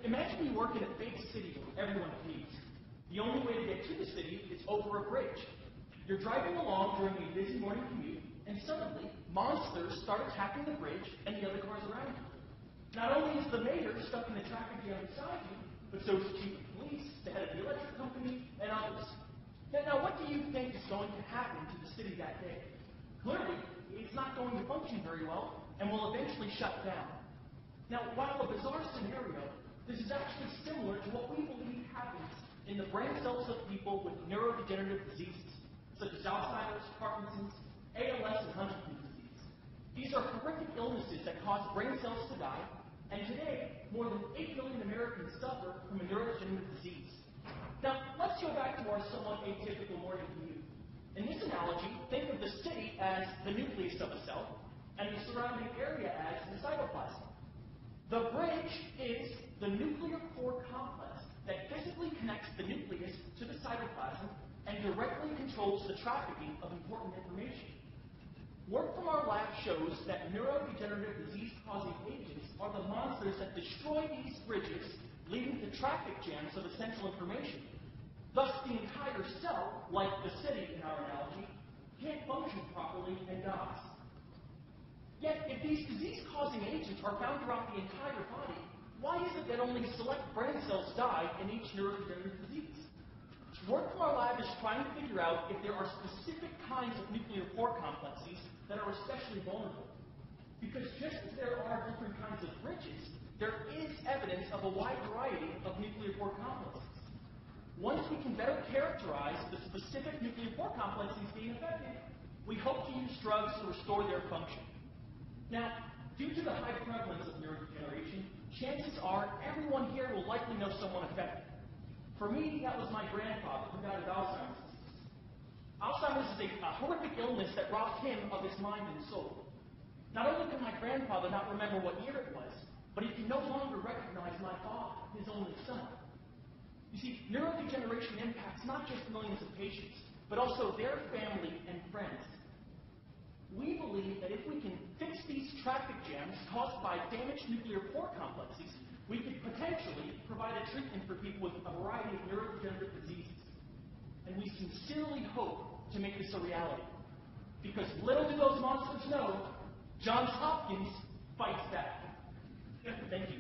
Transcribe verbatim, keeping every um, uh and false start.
Imagine you work in a big city where everyone feeds. The only way to get to the city is over a bridge. You're driving along during a busy morning commute, and suddenly, monsters start attacking the bridge and the other cars around you. Not only is the mayor stuck in the traffic jam beside you, but so is the chief of police, the head of the electric company, and others. Now, what do you think is going to happen to the city that day? Clearly, it's not going to function very well, and will eventually shut down. Now, while a bizarre scenario, this is actually similar to what we believe happens in the brain cells of people with neurodegenerative diseases, such as Alzheimer's, Parkinson's, A L S, and Huntington's disease. These are horrific illnesses that cause brain cells to die, and today, more than eight million Americans suffer from a neurodegenerative disease. Now, let's go back to our somewhat atypical morning commute. In this analogy, think of the city as the nucleus of a cell, and the surrounding area as the cytoplasm. The bridge is the nuclear core complex that physically connects the nucleus to the cytoplasm and directly controls the trafficking of important information. Work from our lab shows that neurodegenerative disease-causing agents are the monsters that destroy these bridges, leading to traffic jams of essential information. Thus, the entire cell, like the city in our analogy, can't function properly and dies. Yet, if these disease-causing agents are found throughout the entire body, why is it that only select brain cells die in each neurodegenerative disease? Work from our lab is trying to figure out if there are specific kinds of nuclear pore complexes that are especially vulnerable. Because just as there are different kinds of bridges, there is evidence of a wide variety of nuclear pore complexes. Once we can better characterize the specific nuclear pore complexes being affected, we hope to use drugs to restore their function. Now, due to the high prevalence of neurodegeneration, chances are everyone here will likely know someone affected. For me, that was my grandfather, who died of Alzheimer's disease. Alzheimer's is a, a horrific illness that robbed him of his mind and soul. Not only can my grandfather not remember what year it was, but he can no longer recognize my father, his only son. You see, neurodegeneration impacts not just millions of patients, but also their family and friends. We believe that if we can fix these traffic jams caused by damaged nuclear pore complexes, we could potentially provide a treatment for people with a variety of neurodegenerative diseases. And we sincerely hope to make this a reality. Because little do those monsters know, Johns Hopkins fights back. Thank you.